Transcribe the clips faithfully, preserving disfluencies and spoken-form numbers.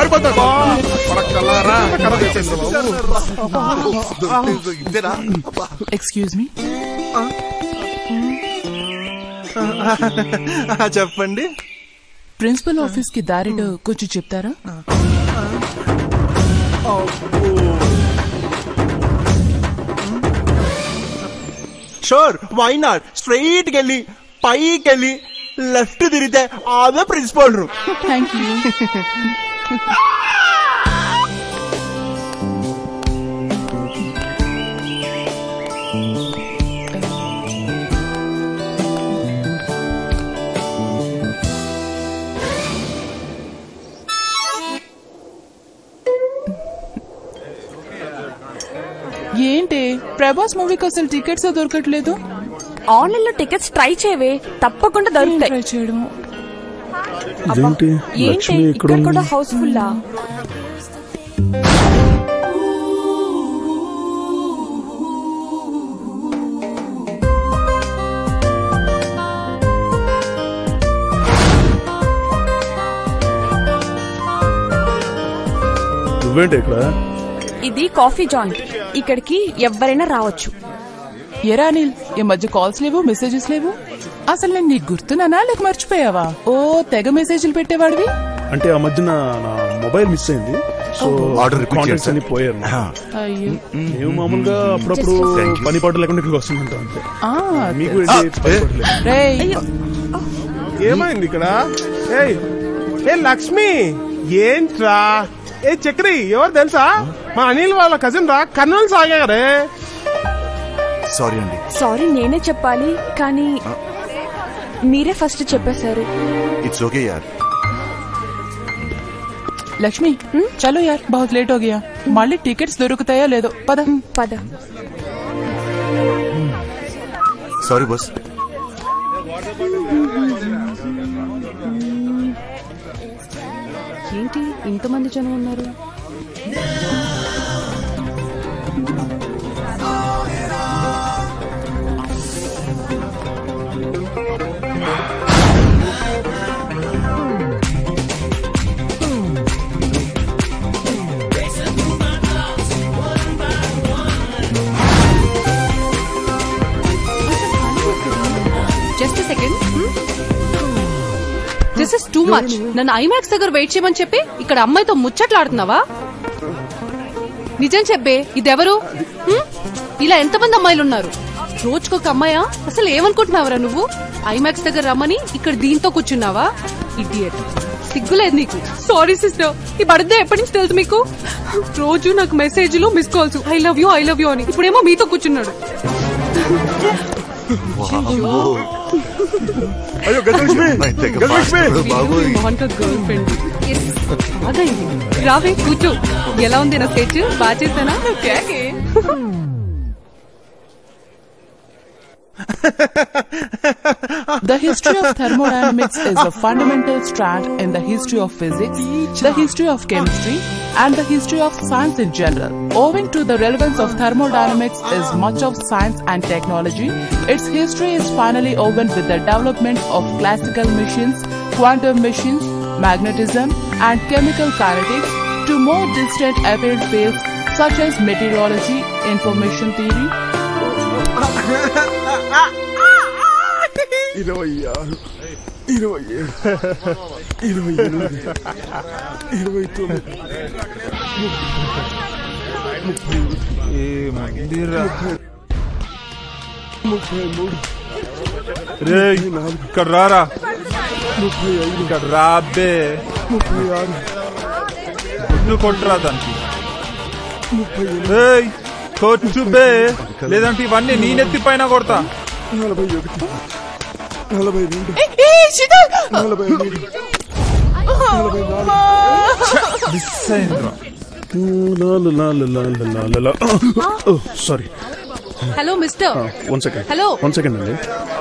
Excuse me, చెప్పండి. Principal office కి దారిలో కొంచెం చెప్తారా? Sure, why not? స్ట్రైట్ కెళ్ళి పైకి వెళ్ళి లెఫ్ట్ తిరిగితే అదే ప్రిన్సిపల్ రూమ్. Thank you. ఏంటి ప్రభాస్ మూవీకి అసలు టికెట్స్ దొరకట్లేదు? ఆన్లైన్ లో టికెట్స్ ట్రై చేయవే, తప్పకుండా దొరుకుతాయి. ట్రై చేయడం ఏంటి ఇక్కడ కూడా హౌస్ఫుల్లా? నువ్వేంటి ఇక్కడ? ఇది కాఫీ జాయింట్, ఇక్కడికి ఎవరైనా రావచ్చు. ఎరా అనిల్, ఈ మధ్య కాల్స్ లేవు, మెసేజెస్ లేవు. అసలు నేను నీకు గుర్తున్నానా లేక మర్చిపోయావా? ఓ తెగ మెసేజ్లు పెట్టేవాడివి. అంటే ఆ మధ్యన నా మొబైల్ మిస్ అయింది, సో కాంటాక్ట్స్ అన్ని పోయారు. మేము మామూలుగా అప్పుడప్పుడు పని పాటు లేకుండా ఇక్కడికి వస్తుంటాం అంతే. మీకు ఏమైంది ఇక్కడ? ఏ లక్ష్మి, ఏంట్రా? ఏ చక్రి, ఎవరు తెలుసా? మా అనిల్ వాళ్ళ కజిన్ రా, కర్నూలు సాగారే. సారీ అండి. సారీ నేనే చెప్పాలి, కానీ మీరే ఫస్ట్ చెప్పేశారు. ఇట్స్ ఓకే యార్. లక్ష్మి, చలో యార్, బహుత్ లేట్ హో గయా. మళ్ళీ టికెట్స్ దొరుకుతాయో లేదో. పద పద. Sorry bus. ఏంటి ఇంతమంది జనం ఉన్నారు? Just second. This is too much. నన్ను ఐమాక్స్ దగ్గర వెయిట్ చేయమని చెప్పి ఇక్కడ అమ్మాయితో ముచ్చట్లాడుతున్నావా? నిజం చెప్పే, ఇదెవరు? ఇలా ఎంతమంది అమ్మాయిలు ఉన్నారు? రోజుకొక అమ్మాయా? అసలు ఏమనుకుంటున్నావరా నువ్వు? ఐమాక్స్ దగ్గర రమ్మని ఇక్కడ దీంతో కూర్చున్నావా? ఇడియట్, సిగ్గులేదు నీకు. సారీ సిస్టర్, ఈ బర్త్డే ఎప్పటి నుంచి తెలుసు మీకు? రోజు నాకు మెసేజ్లు, miss calls, I love you I love you అని. ఇప్పుడేమో మీతో కూర్చున్నాడు. అయ్యో గజలక్ష్మి, గర్ల్ ఫ్రెండ్ రావే కూర్చో. ఎలా ఉంది నా స్కెచ్? బాగా చేశానా? The history of thermodynamics is a fundamental strand in the history of physics, the history of chemistry, and the history of science in general. Owing to the relevance of thermodynamics is much of science and technology, its history is finally woven with the development of classical machines, quantum machines, magnetism, and chemical kinetics to more distant apparent fields such as meteorology, information theory, ఇరవై ఆరు, ఇరవై ఏడు, ఇరవై ఎనిమిది, ఇరవై తొమ్మిది, ముప్పై ముప్పై మూడు, రే ఇక్కడ రారా. ముప్పై ఐదు, ఇక్కడ రాబే. ముప్పై ఆరు, గుడ్లు కొట్టరా దానికి. ముప్పై ఎనిమిది, కొట్టు బే, లేదంటే ఇవన్నీ నేనెత్తి పైన కొడతా. నలభై ఒకటి, నలభై రెండు, నలభై మూడు, నలభై నాలుగు. Sorry. Hello mister. One second. Hello, one second అండి.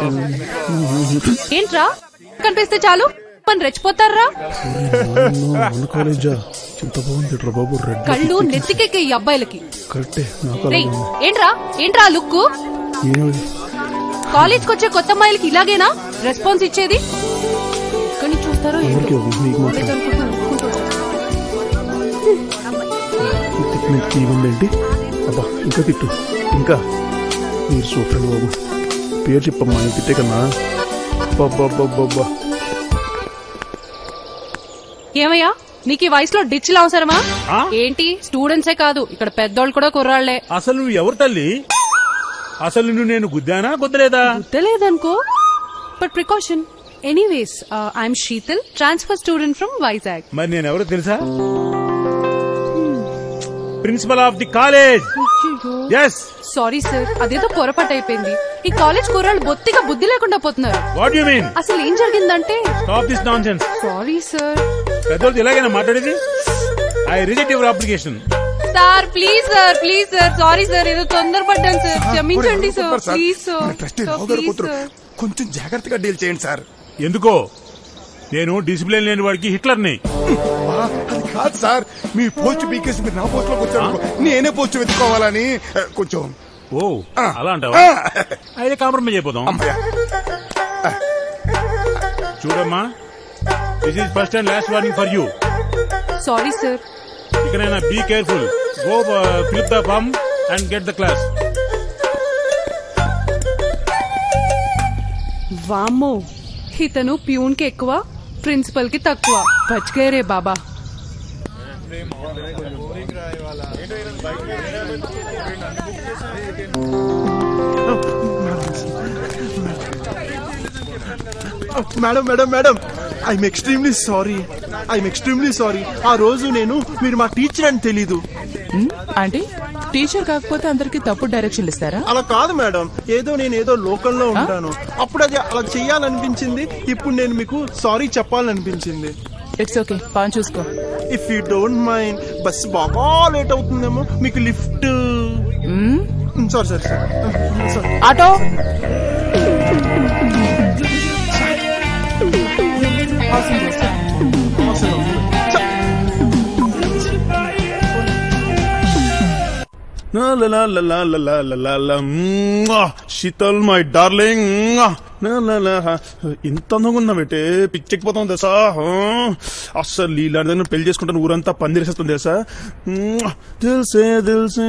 ఏంట్రా కనిపిస్తే చాలు పని రెచ్చిపోతారా? మన కాలేజా ఎంత బాగుంది బాబు. రెడ్ కళ్ళు నెత్తికెక్కే ఈ అబ్బాయిలకి. కరెక్టే. ఏంట్రా ఏంట్రా లుక్? కాలేజ్ కి వచ్చే కొత్త అమ్మాయిలకి ఇలాగేనా రెస్పాన్స్ ఇచ్చేది? కానీ చూస్తారో ట్రీట్మెంట్ తీగుందేంటి? అబ్బా ఇంకా తిట్టు ఇంకా. మీరు సూపర్ బాబు, పేరు చెప్పమ్మా, నేను తిట్టే కన్నా. బాబ్బా ఏమయ్యా నీకు ఈ వయసులో డిచ్లు అవసరమా ఏంటి? స్టూడెంట్సే కాదు ఇక్కడ పెద్దోళ్ళు కూడా కుర్రాళ్లే. అసలు నువ్వు ఎవరు తల్లి? అసలు నువ్వు నేను గుద్దానా గుద్దలేదా? గుద్దలేదనుకో, but precaution. Anyways I'm Sheetal, transfer student from Vizag. మరి నేను ఎవరో తెలుసా? Principal of the college. Yes. Sorry sir, అదేదో పొరపాటు అయిపోయింది. ఈ కాలేజ్ కుర్రాళ్ళు బొత్తిగా బుద్ధి లేకుండా పోతున్నారు. What you mean? అసలు ఏం జరిగిందంటే. Stop this nonsense. Sorry sir. పెద్దోళ్ళు ఇలాగైనా మాట్లాడేది? I reject your application. Sir please sir, please sir, sorry sir, ఏదో తొందరపడ్డాను సార్, క్షమించండి సార్, ప్లీజ్ సార్. కొంచెం జాగ్రత్తగా డీల్ చేయండి సార్. ఎందుకో నేను డిసిప్లిన్ లేని వాడికి హిట్లర్ని. అది కాదు సార్, మీ పోస్ట్ పీకేసి మీరు నా పోస్ట్ లోకి వచ్చారు, నేనే పోస్ట్ వెతుక్కోవాలని కొంచెం. ఓ అలా అంటావా? అయితే కాంప్రమైజ్ అయిపోదాం. చూడమ్మా, this is first and last warning for you. Sorry sir. ఇకనైనా be careful. Go flip the form and get the class. వామ్మో, ఇతను ప్యూన్ కి ఎక్కువ, ప్రిన్సిపల్ కి తక్కువ. బచ్కే రే బాబా. Madam madam madam I'm extremely sorry, I'm extremely sorry. ఆ రోజు నేను మీరు మా టీచర్ అని తెలీదు. అంటే టీచర్ కాకపోతే అందరికి తప్పుడు డైరెక్షన్ ఇస్తారా? అలా కాదు మేడం, ఏదో నేను ఏదో లోకల్లో ఉంటాను, అప్పుడు అది అలా చెయ్యాలనిపించింది. ఇప్పుడు నేను మీకు సారీ చెప్పాలనిపించింది. ఇట్స్ ఓకే, పాన్ చూసుకో. If you don't mind, bus బాగా లేట్ అవుతుందేమో, మీకు lift. Sorry sorry sorry. Auto. Sheetal my darling, ఇంత అందంగా ఉన్నా బెట్టే పిచ్చెక్కిపోతాం తెలుసా. అస్సలు ఇలాంటి పెళ్లి చేసుకుంటాను ఊరంతా పందిరేసేస్తుంది తెలుసా. దిల్సే దిల్సే.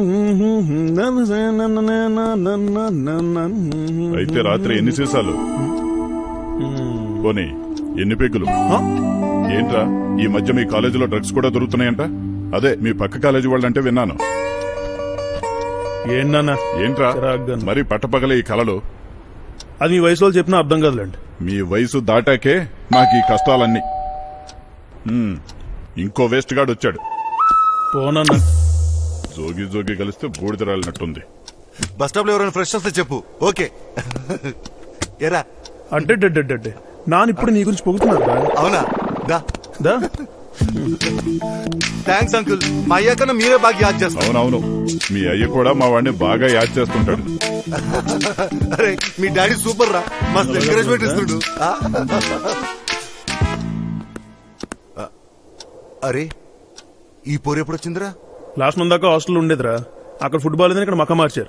అయితే రాత్రి ఎన్ని సీసాలు పోనీ, ఎన్ని పెగ్గులు? ఏంట్రా ఈ మధ్య మీ కాలేజీలో డ్రగ్స్ కూడా దొరుకుతున్నాయంట? అదే మీ పక్క కాలేజీ వాళ్ళంటే విన్నాను. ఏంటన్నా ఏంట్రా మరి పట్టపగలే ఈ కలలు? అది మీ వయసులో చెప్పినా అర్థం కాదులేండి. మీ వయసు దాటాకే నాకు ఈ కష్టాలన్నీ. ఇంకో వేస్ట్ గాడు వచ్చాడు. పోనన్నా, జోగి జోగి కలిస్తే బూడిదరాలినట్టుంది. బస్ స్టాప్ లో ఎవరైనా ఫ్రెష్ వస్తే చెప్పు. ఓకే ఎరా అంటే నాన్న ఇప్పుడు నీ గురించి పొగుతున్నారా? అవునా? దా దా. థ్యాంక్స్ అంకుల్, మా అయ్య కన్నా మీరే బాగా యాద్ చేస్తారు. అవునవును, మీ అయ్య కూడా మా వాడిని బాగా యాద్ చేస్తుంటాడు. అరే మీ డాడీ సూపర్ రా, మస్తు ఎంకరేజ్మెంట్ ఇస్తుండు. అరే ఈ పోరు ఎప్పుడు వచ్చిందిరా? లాస్ట్ మంత్ దాకా హాస్టల్ ఉండేదిరా, అక్కడ ఫుట్బాల్ లేదని ఇక్కడ మక్క మార్చారు.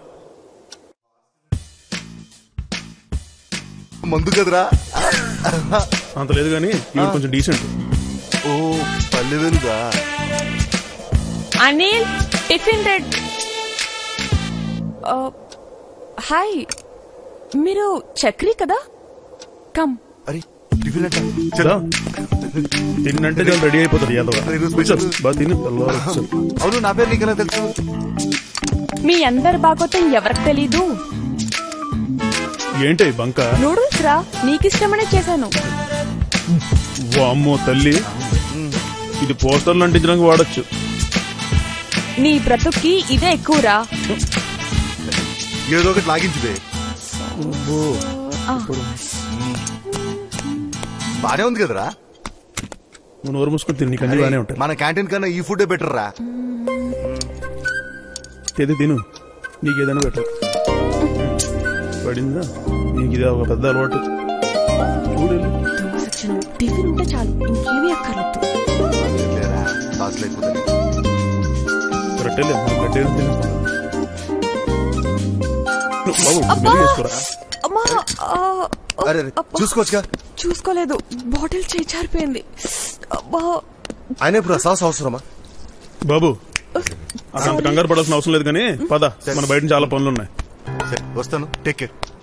మందు కదరా? అంత లేదు కానీ ఇవి కొంచెం డీసెంట్. ఓ పల్లె వెలుగా. Anil tiffin ready. హాయ్, మీరు చక్రి కదా? కమ్. అరే టిఫిన్ అంటే తిన్నంటే రెడీ అయిపోతుంది. అవును, నా పేరు నీకెలా తెలుసు? మీ అందరు బాగోతం ఎవరికి తెలీదు. ఏంటి బంక? నూడిల్స్ రా, నీకిష్టమనే చేశాను. వామ్మో తల్లి, ఇది పోస్టర్లు అంటించడానికి వాడచ్చు. నీ బ్రతుక్కి ఇదే ఎక్కువరా. ఏదో ఒకటి లాగించుదే. బానే ఉంది కదరా? నువ్వు నోరు మూసుకొని తిని, నీకు అన్ని బానే ఉంటాయి. మన క్యాంటీన్ కన్నా ఈ ఫుడ్ బెటర్ రా. తెది తిను, నీకు ఏదైనా బెటర్. పడిందా నీకు? ఇది ఒక పెద్ద అలవాటు. టిఫిన్ ఉంటే చాలు, ఇంకేమీ అక్కర్లేదు. చూసుకోవచ్చుగా. చూసుకోలేదు, బాటిల్ చేయి జారిపోయింది. ఆయన ఇప్పుడు సాస్ అవసరమా? బాబు అంత కంగారు పడాల్సిన అవసరం లేదు కానీ పద మన బయట చాలా పనులు ఉన్నాయి. సరే వస్తాను, టేక్ కేర్.